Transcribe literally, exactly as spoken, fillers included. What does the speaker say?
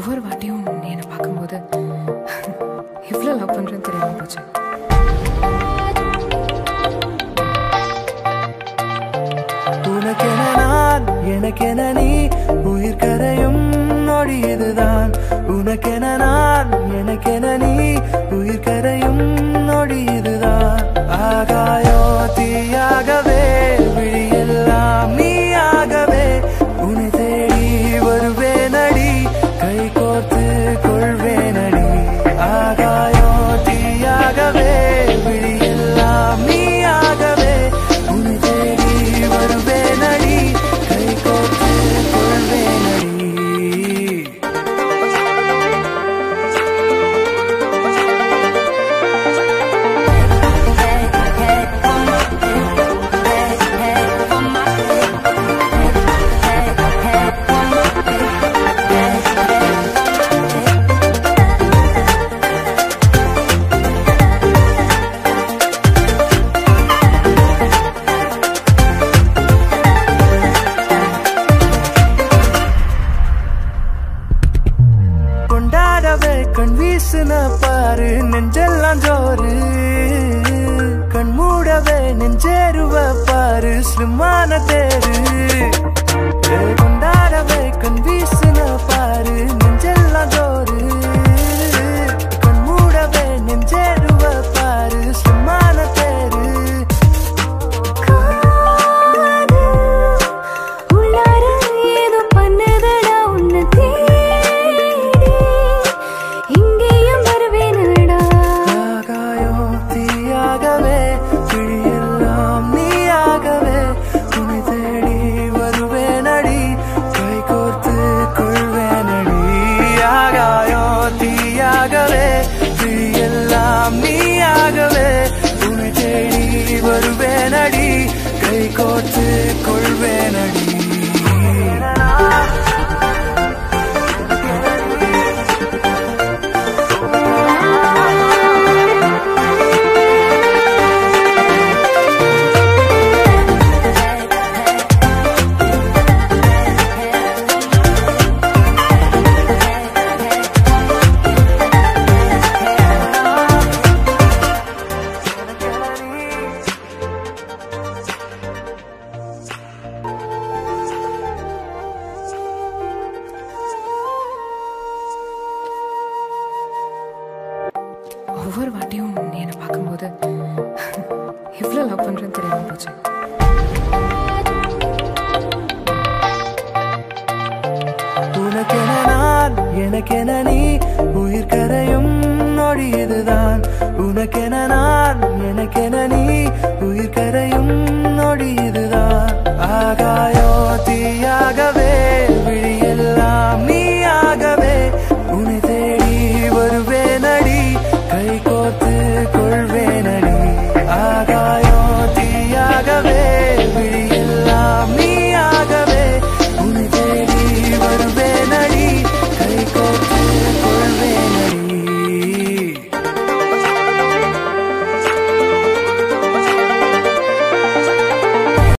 ஒவ்வொரு வாட்டியும் நீ என்னை பார்க்கும்போது எவ்வளோ லவ் பண்ணுறேன்னு தெரியாமல் போச்சு. உனக்கென நான் எனக்கென நீ உயிர் கரையும் நொடி இதுதான். உனக்கென நான் எனக்கென நீ உயிர் கரையும் நொடி இதுதான். ஆகாயோ தீயாகவே விழியெல்லாம் நீயாகவே உன்னை தேடி வருவேனடி, கை கோர்த்து கொள்வேனடி. ஆகாயோ தீயாகவே விழியெல்லாம் நீயாகவே உன்னை தேடி வருவேனடி, கை கோர்த்து கொள்வேனடி. கொண்டாடவே கண் வீசுன பாரு நெஞ்செல்லாம் ஜோறு, கண் மூடவே நெஞ்சேருவ பாரு ஸ்லிம்மான தேரு. கொண்டாடவே கண் வீசுன பாரு நெஞ்செல்லாம் ஜோரு, கண் மூடவே நெஞ்சேருவ பாரு ஸ்லிம்மான தேரு. நீயாகவே உன்னை தேடி வருவேனடி, கை கோர்த்து கொள்வேனடி. ஒவ்வொரு வாட்டியும் நீ என்னை பார்க்கும்போது எவ்வளோ லவ் பண்ணுறேன்னு தெரியாமல் போச்சு. உனக்கென நான் எனக்கென நீ உயிர் கரையும் நொடி இதுதான். உனக்கென நான் எனக்கென நீ உயிர் கரையும் நொடி இதுதான்.